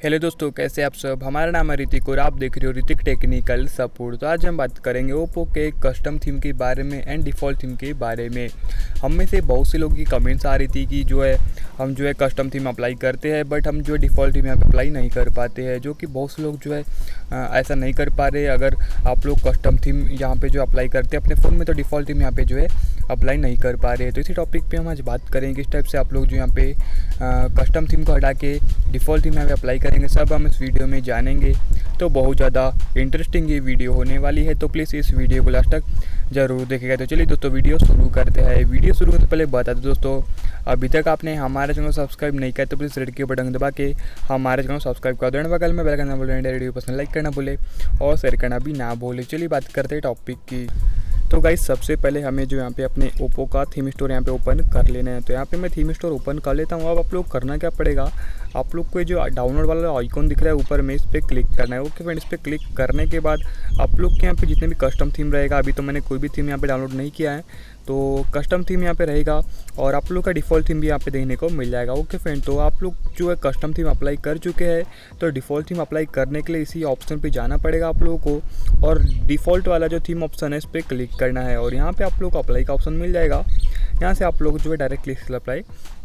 Hello दोस्तों, कैसे आप सब। हमारा नाम है ऋतिक और आप देख रहे हो ऋतिक टेक्निकल सपोर्ट। तो आज हम बात करेंगे ओप्पो के कस्टम थीम के बारे में एंड डिफ़ॉल्ट थीम के बारे में। हम में से बहुत से लोगों की कमेंट्स आ रही थी कि हम कस्टम थीम अप्लाई करते हैं बट हम डिफ़ॉल्ट थीम यहाँ पे अप्लाई नहीं कर पाते हैं, जो कि बहुत से लोग ऐसा नहीं कर पा रहे। अगर आप लोग कस्टम थीम यहाँ पे अप्लाई करते हैं अपने फ़ोन में तो डिफ़ॉल्ट थीम यहाँ पे अप्लाई नहीं कर पा रहे हैं। तो इसी टॉपिक पे हम आज बात करेंगे किस टाइप से आप लोग यहाँ पे कस्टम थीम को हटा के डिफ़ॉल्ट थीम यहाँ पे अप्लाई करेंगे, सब हम इस वीडियो में जानेंगे। तो बहुत ज़्यादा इंटरेस्टिंग ये वीडियो होने वाली है, तो प्लीज़ इस वीडियो को लास्ट तक ज़रूर देखेगा। तो चलिए दोस्तों वीडियो शुरू करते हैं। वीडियो शुरू करने से पहले बता दें दोस्तों, अभी तक आपने हमारे चैनल को सब्सक्राइब नहीं किया तो प्लीज़ रेड के बटन दबा के हमारे चैनल को सब्सक्राइब कर दो। बगल में बेल का ना बोले, वीडियो पसंद लाइक करना भूले और शेयर करना भी ना भूले। चलिए बात करते हैं टॉपिक की। तो गाइस सबसे पहले हमें यहाँ पे अपने ओप्पो का थीम स्टोर यहाँ पे ओपन कर लेना है। तो यहाँ पे मैं थीम स्टोर ओपन कर लेता हूँ। अब आप लोग करना क्या पड़ेगा, आप लोग को जो डाउनलोड वाला आइकॉन दिख रहा है ऊपर में, इस पर क्लिक करना है। ओके फ्रेंड, इस पर क्लिक करने के बाद आप लोग के यहाँ पे जितने भी कस्टम थीम रहेगा, अभी तो मैंने कोई भी थीम यहाँ पे डाउनलोड नहीं किया है, तो कस्टम थीम यहाँ पे रहेगा और आप लोग का डिफ़ॉल्ट थीम भी यहाँ पे देखने को मिल जाएगा। ओके फ्रेंड, तो आप लोग कस्टम थीम अप्लाई कर चुके हैं तो डिफ़ॉल्ट थीम अप्लाई करने के लिए इसी ऑप्शन पे जाना पड़ेगा आप लोगों को और डिफ़ॉल्ट वाला जो थीम ऑप्शन है इस पर क्लिक करना है और यहाँ पे आप लोग को अप्लाई का ऑप्शन मिल जाएगा। यहाँ से आप लोग डायरेक्टली अप्लाई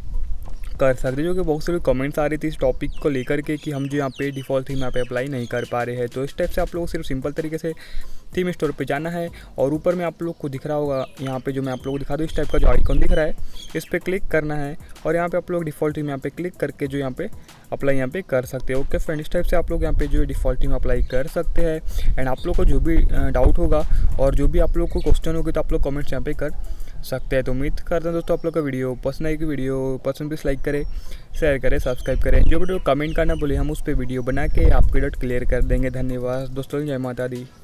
कर सकते हैं, जो कि बहुत सारे कमेंट्स आ रही थी इस टॉपिक को लेकर के कि हम यहाँ पे डिफ़ॉल्ट थीम यहाँ पे अप्लाई नहीं कर पा रहे हैं। तो इस टाइप से आप लोग सिर्फ सिंपल तरीके से थीम स्टोर पे जाना है और ऊपर में आप लोग को दिख रहा होगा, यहाँ पे जो मैं आप लोगों को दिखा दूँ, इस टाइप का जो आइकॉन दिख रहा है इस पर क्लिक करना है और यहाँ पे आप लोग डिफ़ॉल्ट थीम यहाँ पे क्लिक करके यहाँ पे अप्लाई यहाँ पे कर सकते हैं। ओके फ्रेंड, इस टाइप से आप लोग यहाँ पे डिफ़ॉल्ट थीम अप्लाई कर सकते हैं। एंड आप लोग को जो भी डाउट होगा और जो भी आप लोग को क्वेश्चन होगी तो आप लोग कमेंट्स यहाँ पे कर सकते हैं। तो उम्मीद करते हैं दोस्तों आप लोग का वीडियो पसंद आएगी। वीडियो पसंद प्लीज़ लाइक करें, शेयर करें, सब्सक्राइब करें। जो वीडियो कमेंट करना बोले हम उस पर वीडियो बना के आपके डाउट क्लियर कर देंगे। धन्यवाद दोस्तों, जय माता दी।